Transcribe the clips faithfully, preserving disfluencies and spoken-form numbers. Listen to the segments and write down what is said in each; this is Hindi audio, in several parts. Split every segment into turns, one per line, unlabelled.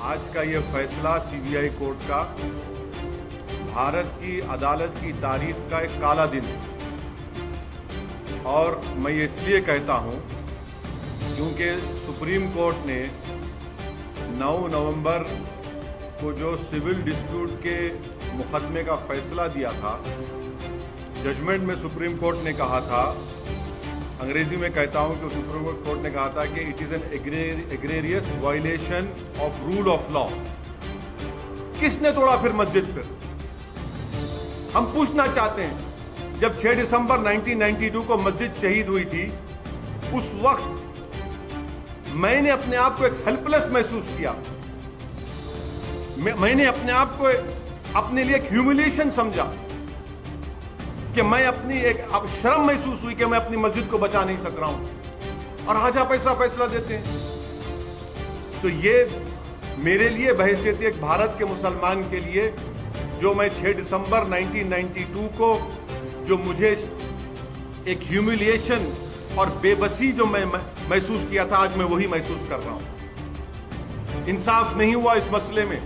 आज का ये फैसला सीबीआई कोर्ट का भारत की अदालत की तारीख का एक काला दिन है और मैं ये इसलिए कहता हूं क्योंकि सुप्रीम कोर्ट ने नौ नवंबर को जो सिविल डिस्प्यूट के मुकदमे का फैसला दिया था, जजमेंट में सुप्रीम कोर्ट ने कहा था, अंग्रेजी में कहता हूं कि सुप्रीम कोर्ट ने कहा था कि it is an egregious violation of rule of law. किसने तोड़ा फिर मस्जिद पर? हम पूछना चाहते हैं, जब छह दिसंबर उन्नीस सौ बानवे को मस्जिद शहीद हुई थी, उस वक्त मैंने अपने आप को एक हेल्पलेस महसूस किया। मैं, मैंने अपने आप को अपने लिए एक ह्यूमिलिएशन समझा कि मैं अपनी एक अब शर्म महसूस हुई कि मैं अपनी मस्जिद को बचा नहीं सक रहा हूं, और आज आप ऐसा फैसला देते हैं। तो ये मेरे लिए बहैसियत एक भारत के मुसलमान के लिए, जो मैं छह दिसंबर उन्नीस सौ बानवे को जो मुझे एक ह्यूमिलिएशन और बेबसी जो मैं महसूस किया था, आज मैं वही महसूस कर रहा हूं। इंसाफ नहीं हुआ इस मसले में,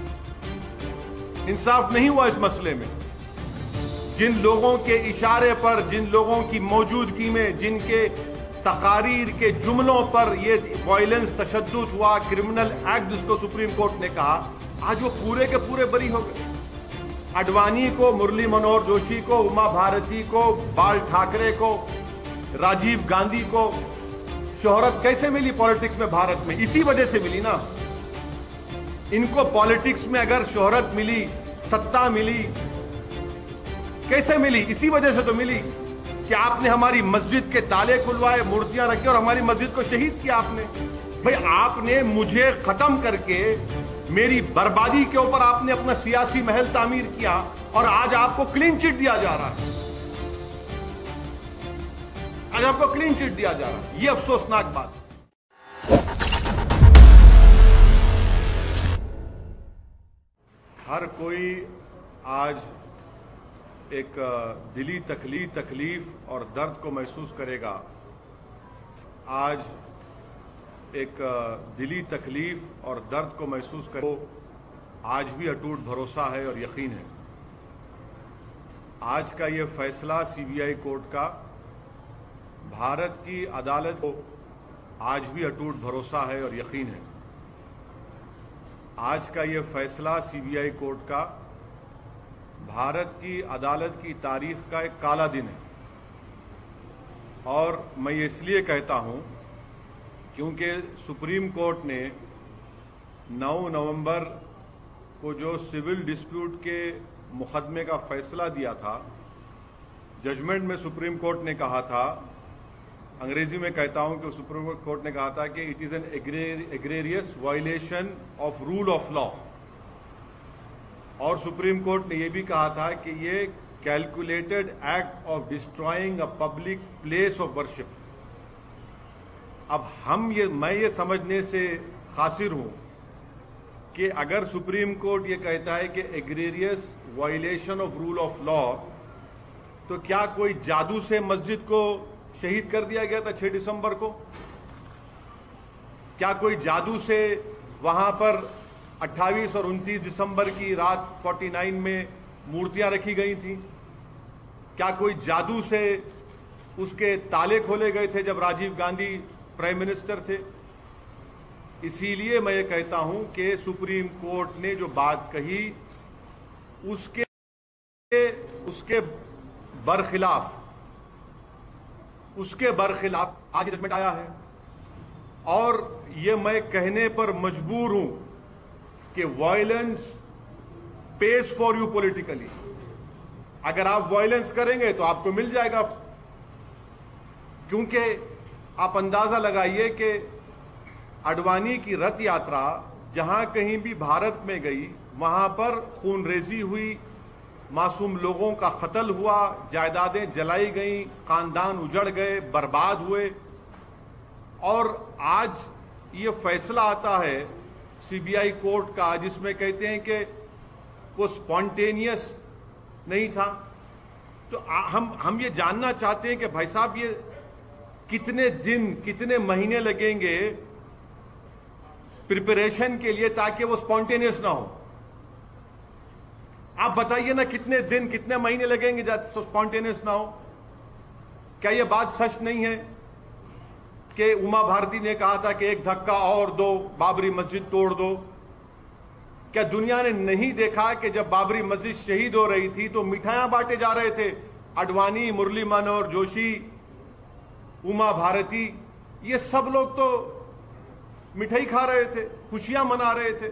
इंसाफ नहीं हुआ इस मसले में। जिन लोगों के इशारे पर, जिन लोगों की मौजूदगी में, जिनके तकारीर के जुमलों पर ये वायलेंस, तशद्दुद हुआ, क्रिमिनल एक्ट जिसको सुप्रीम कोर्ट ने कहा, आज वो पूरे के पूरे बरी हो गए। आडवाणी को, मुरली मनोहर जोशी को, उमा भारती को, बाल ठाकरे को, राजीव गांधी को शोहरत कैसे मिली पॉलिटिक्स में भारत में? इसी वजह से मिली ना। इनको पॉलिटिक्स में अगर शोहरत मिली, सत्ता मिली, कैसे मिली? इसी वजह से तो मिली कि आपने हमारी मस्जिद के ताले खुलवाए, मूर्तियां रखी और हमारी मस्जिद को शहीद किया आपने। भाई, आपने मुझे खत्म करके मेरी बर्बादी के ऊपर आपने अपना सियासी महल तामीर किया, और आज आपको क्लीन चिट दिया जा रहा है। आज आपको क्लीन चिट दिया जा रहा है। यह अफसोसनाक बात है। हर कोई आज एक दिली तकलीफ तकलीफ और दर्द को महसूस करेगा। आज एक दिली तकलीफ और दर्द को महसूस करे, आज भी अटूट भरोसा है और यकीन है। आज का ये फैसला सीबीआई कोर्ट का भारत की अदालत को आज भी अटूट भरोसा है और यकीन है। आज का ये फैसला सीबीआई कोर्ट का भारत की अदालत की तारीख का एक काला दिन है और मैं ये इसलिए कहता हूं क्योंकि सुप्रीम कोर्ट ने नौ नवंबर को जो सिविल डिस्प्यूट के मुकदमे का फैसला दिया था, जजमेंट में सुप्रीम कोर्ट ने कहा था, अंग्रेजी में कहता हूं कि सुप्रीम कोर्ट ने कहा था कि it is an egregious violation of rule of law. और सुप्रीम कोर्ट ने यह भी कहा था कि ये calculated act of destroying a public place of worship. अब हम ये मैं ये समझने से कासिर हूं कि अगर सुप्रीम कोर्ट ये कहता है कि egregious violation of rule of law, तो क्या कोई जादू से मस्जिद को शहीद कर दिया गया था छह दिसंबर को? क्या कोई जादू से वहां पर अट्ठाईस और उनतीस दिसंबर की रात उनचास में मूर्तियां रखी गई थी? क्या कोई जादू से उसके ताले खोले गए थे जब राजीव गांधी प्राइम मिनिस्टर थे? इसीलिए मैं ये कहता हूं कि सुप्रीम कोर्ट ने जो बात कही उसके उसके बरखिलाफ उसके बरखिलाफ आज जजमेंट आया है। और ये मैं कहने पर मजबूर हूं कि violence pays for you politically. अगर आप वायलेंस करेंगे तो आपको मिल जाएगा, क्योंकि आप अंदाजा लगाइए कि आडवाणी की रथ यात्रा जहां कहीं भी भारत में गई, वहां पर खूनरेजी हुई, मासूम लोगों का कत्ल हुआ, जायदादें जलाई गईं, खानदान उजड़ गए, बर्बाद हुए। और आज ये फैसला आता है सीबीआई कोर्ट का जिसमें कहते हैं कि वो स्पॉन्टेनियस नहीं था। तो हम हम ये जानना चाहते हैं कि भाई साहब, ये कितने दिन, कितने महीने लगेंगे प्रिपरेशन के लिए, ताकि वो स्पॉन्टेनियस ना हो। आप बताइए ना कितने दिन कितने महीने लगेंगे जब स्पॉन्टेनियस ना हो? क्या यह बात सच नहीं है कि उमा भारती ने कहा था कि एक धक्का और दो, बाबरी मस्जिद तोड़ दो? क्या दुनिया ने नहीं देखा कि जब बाबरी मस्जिद शहीद हो रही थी तो मिठाइयां बांटे जा रहे थे? आडवाणी, मुरली मनोहर जोशी, उमा भारती, ये सब लोग तो मिठाई खा रहे थे, खुशियां मना रहे थे।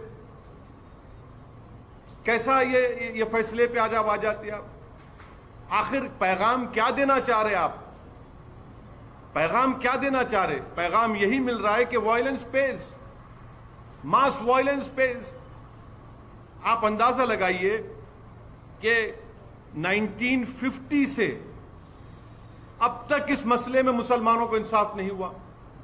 कैसा ये ये फैसले पे आज आप आ जाते हैं? आप आखिर पैगाम क्या देना चाह रहे? आप पैगाम क्या देना चाह रहे? पैगाम यही मिल रहा है कि violence pays, mass violence pays. आप अंदाजा लगाइए कि उन्नीस सौ पचास से अब तक इस मसले में मुसलमानों को इंसाफ नहीं हुआ,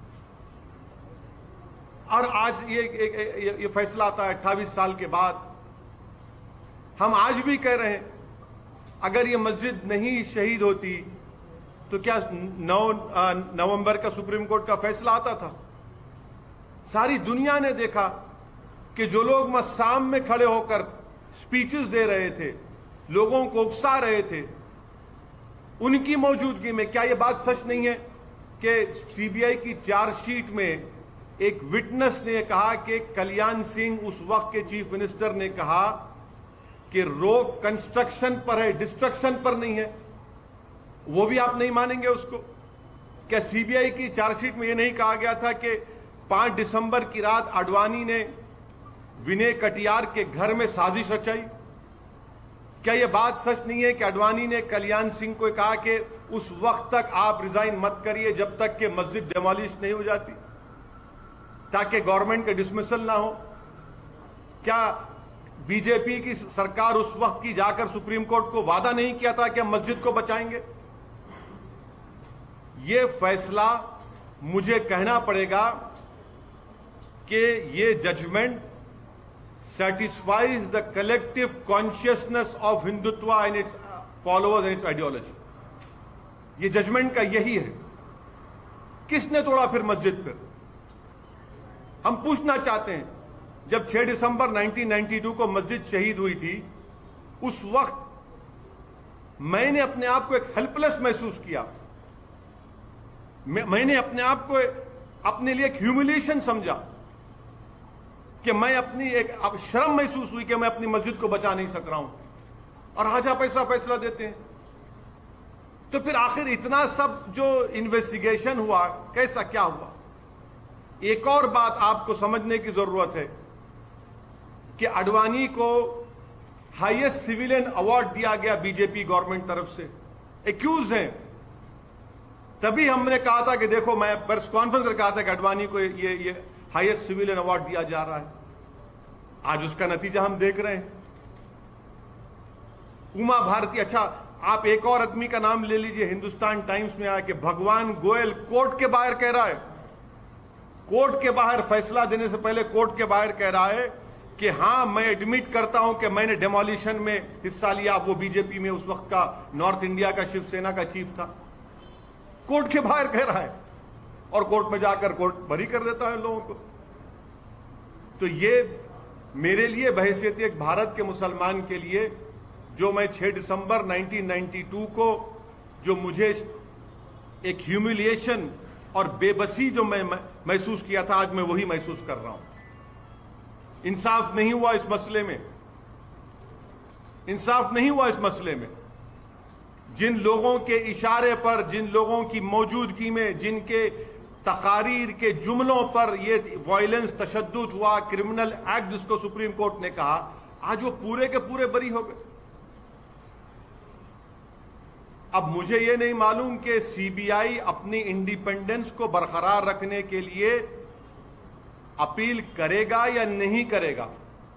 और आज ये ये, ये फैसला आता है अट्ठाईस साल के बाद। हम आज भी कह रहे हैं अगर ये मस्जिद नहीं शहीद होती तो क्या नौ नवंबर का सुप्रीम कोर्ट का फैसला आता था? सारी दुनिया ने देखा कि जो लोग मस्साम में खड़े होकर स्पीचेस दे रहे थे, लोगों को उकसा रहे थे, उनकी मौजूदगी में, क्या यह बात सच नहीं है कि सीबीआई की चार्जशीट में एक विटनेस ने कहा कि कल्याण सिंह, उस वक्त के चीफ मिनिस्टर, ने कहा कि रोक कंस्ट्रक्शन पर है, डिस्ट्रक्शन पर नहीं है? वो भी आप नहीं मानेंगे उसको? क्या सीबीआई की चार्जशीट में यह नहीं कहा गया था कि पांच दिसंबर की रात आडवाणी ने विनय कटियार के घर में साजिश रचाई? क्या यह बात सच नहीं है कि आडवाणी ने कल्याण सिंह को कहा कि उस वक्त तक आप रिजाइन मत करिए जब तक कि मस्जिद डेमोलिश नहीं हो जाती, ताकि गवर्नमेंट का डिसमिसल ना हो? क्या बीजेपी की सरकार उस वक्त की जाकर सुप्रीम कोर्ट को वादा नहीं किया था कि हम मस्जिद को बचाएंगे? यह फैसला, मुझे कहना पड़ेगा कि यह judgment satisfies the collective consciousness of Hindutva and its followers and its ideology. ये जजमेंट का यही है। किसने तोड़ा फिर मस्जिद? पर हम पूछना चाहते हैं, जब छह दिसंबर उन्नीस सौ बानवे को मस्जिद शहीद हुई थी, उस वक्त मैंने अपने आप को एक हेल्पलेस महसूस किया। मैं, मैंने अपने आप को अपने लिए एक ह्यूमिलिएशन समझा कि मैं अपनी एक शर्म महसूस हुई कि मैं अपनी मस्जिद को बचा नहीं सक रहा हूं, और आज आप ऐसा फैसला देते हैं। तो फिर आखिर इतना सब जो इन्वेस्टिगेशन हुआ, कैसा क्या हुआ? एक और बात आपको समझने की जरूरत है कि आडवाणी को हाईएस्ट सिविलियन अवार्ड दिया गया बीजेपी गवर्नमेंट तरफ से, एक्यूज हैं। तभी हमने कहा था कि देखो, मैं प्रेस कॉन्फ्रेंस कर कहा था कि आडवाणी को ये ये हाईएस्ट सिविलियन अवार्ड दिया जा रहा है। आज उसका नतीजा हम देख रहे हैं। उमा भारती, अच्छा आप एक और आदमी का नाम ले लीजिए, हिंदुस्तान टाइम्स में आया कि भगवान गोयल कोर्ट के बाहर कह रहा है, कोर्ट के बाहर फैसला देने से पहले कोर्ट के बाहर कह रहा है कि हां, मैं एडमिट करता हूं कि मैंने डेमोलिशन में हिस्सा लिया। वो बीजेपी में उस वक्त का नॉर्थ इंडिया का शिवसेना का चीफ था, कोर्ट के बाहर कह रहा है, और कोर्ट में जाकर कोर्ट बरी कर देता है लोगों को। तो ये मेरे लिए, बहैसियत एक भारत के मुसलमान के लिए, जो मैं छह दिसंबर उन्नीस सौ बानवे को, जो मुझे एक ह्यूमिलिएशन और बेबसी जो मैं महसूस किया था, आज मैं वही महसूस कर रहा हूं। इंसाफ नहीं हुआ इस मसले में, इंसाफ नहीं हुआ इस मसले में। जिन लोगों के इशारे पर, जिन लोगों की मौजूदगी में, जिनके तकारीर के जुमलों पर ये वायलेंस, तशद्दुद हुआ, क्रिमिनल एक्ट जिसको सुप्रीम कोर्ट ने कहा, आज वो पूरे के पूरे बरी हो गए। अब मुझे ये नहीं मालूम कि सीबीआई अपनी इंडिपेंडेंस को बरकरार रखने के लिए अपील करेगा या नहीं करेगा,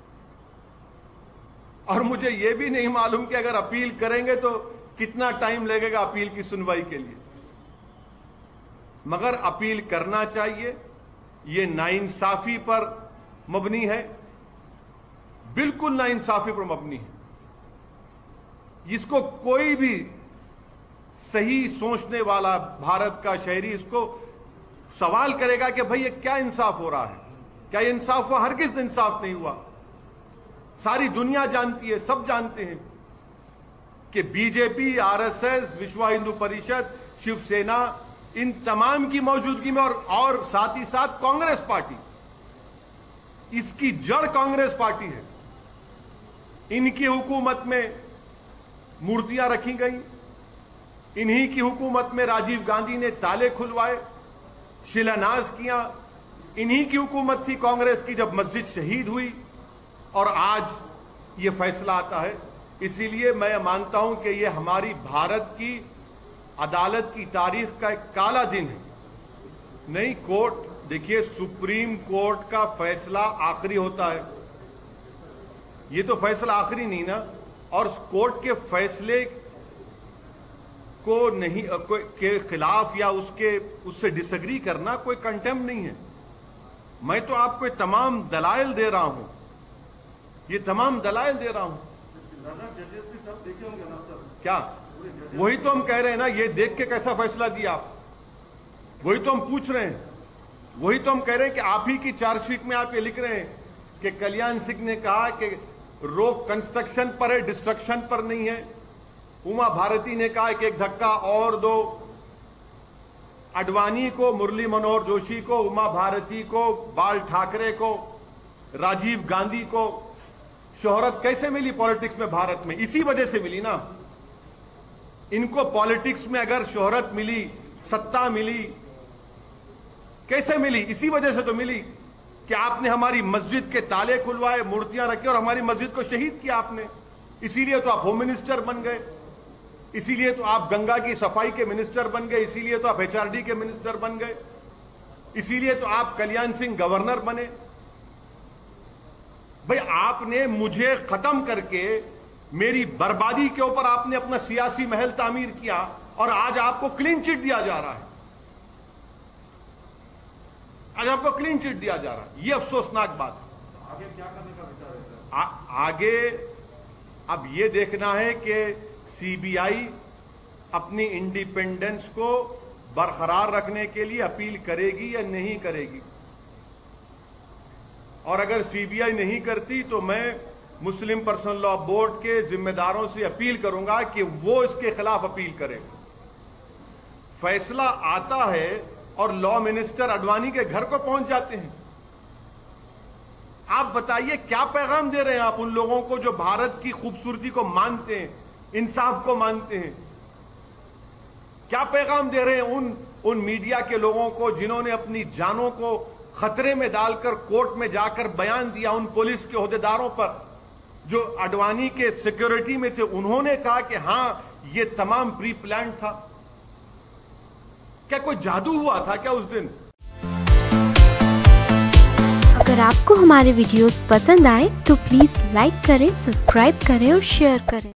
और मुझे यह भी नहीं मालूम कि अगर अपील करेंगे तो कितना टाइम लगेगा अपील की सुनवाई के लिए। मगर अपील करना चाहिए। यह नाइंसाफी पर मबनी है, बिल्कुल नाइंसाफी पर मबनी है। इसको कोई भी सही सोचने वाला भारत का शहरी इसको सवाल करेगा कि भाई ये क्या इंसाफ हो रहा है। क्या इंसाफ हुआ? हरगिज़ इंसाफ नहीं हुआ। सारी दुनिया जानती है, सब जानते हैं कि बीजेपी, आरएसएस, विश्व हिंदू परिषद, शिवसेना, इन तमाम की मौजूदगी में और, और साथ ही साथ कांग्रेस पार्टी, इसकी जड़ कांग्रेस पार्टी है। इनकी हुकूमत में मूर्तियां रखी गई, इन्हीं की हुकूमत में राजीव गांधी ने ताले खुलवाए, शिलान्यास किया। इन्हीं की हुकूमत थी कांग्रेस की जब मस्जिद शहीद हुई, और आज ये फैसला आता है। इसीलिए मैं मानता हूं कि ये हमारी भारत की अदालत की तारीख का एक काला दिन है। नहीं, कोर्ट, देखिए, सुप्रीम कोर्ट का फैसला आखिरी होता है, ये तो फैसला आखिरी नहीं ना। और कोर्ट के फैसले को नहीं को, के खिलाफ या उसके उससे डिसएग्री करना कोई कंटेम्प्ट नहीं है। मैं तो आपको तमाम दलाइल दे रहा हूं, ये तमाम दलाइल दे रहा हूं। क्या? वही तो हम कह रहे हैं ना, ये देख के कैसा फैसला दिया आप, वही तो हम पूछ रहे हैं। वही तो हम कह रहे हैं कि आप ही की चार्जशीट में आप ये लिख रहे हैं कि कल्याण सिंह ने कहा कि रोक कंस्ट्रक्शन पर है, डिस्ट्रक्शन पर नहीं है। उमा भारती ने कहा कि एक धक्का और दो। अडवाणी को, मुरली मनोहर जोशी को, उमा भारती को, बाल ठाकरे को, राजीव गांधी को शोहरत कैसे मिली पॉलिटिक्स में भारत में? इसी वजह से मिली ना। इनको पॉलिटिक्स में अगर शोहरत मिली, सत्ता मिली, कैसे मिली? इसी वजह से तो मिली कि आपने हमारी मस्जिद के ताले खुलवाए, मूर्तियां रखी और हमारी मस्जिद को शहीद किया आपने। इसीलिए तो आप होम मिनिस्टर बन गए, इसीलिए तो आप गंगा की सफाई के मिनिस्टर बन गए, इसीलिए तो आप एचआरडी के मिनिस्टर बन गए, इसीलिए तो आप कल्याण सिंह गवर्नर बने। भाई, आपने मुझे खत्म करके मेरी बर्बादी के ऊपर आपने अपना सियासी महल तामीर किया, और आज आपको क्लीन चिट दिया जा रहा है। आज आपको क्लीन चिट दिया जा रहा है, यह अफसोसनाक बात है। आगे क्या करने का विचार है? आ, आगे अब यह देखना है कि सीबीआई अपनी इंडिपेंडेंस को बरकरार रखने के लिए अपील करेगी या नहीं करेगी। और अगर सीबीआई नहीं करती तो मैं मुस्लिम पर्सनल लॉ बोर्ड के जिम्मेदारों से अपील करूंगा कि वो इसके खिलाफ अपील करें। फैसला आता है और लॉ मिनिस्टर अडवाणी के घर को पहुंच जाते हैं। आप बताइए क्या पैगाम दे रहे हैं आप उन लोगों को जो भारत की खूबसूरती को मानते हैं, इंसाफ को मानते हैं? क्या पैगाम दे रहे हैं उन उन मीडिया के लोगों को जिन्होंने अपनी जानों को खतरे में डालकर कोर्ट में जाकर बयान दिया, उन पुलिस के ओहदेदारों पर जो अडवाणी के सिक्योरिटी में थे? उन्होंने कहा कि हां, ये तमाम प्री प्लान था। क्या कोई जादू हुआ था क्या उस दिन?
अगर आपको हमारे वीडियोस पसंद आए तो प्लीज लाइक करें, सब्सक्राइब करें और शेयर करें।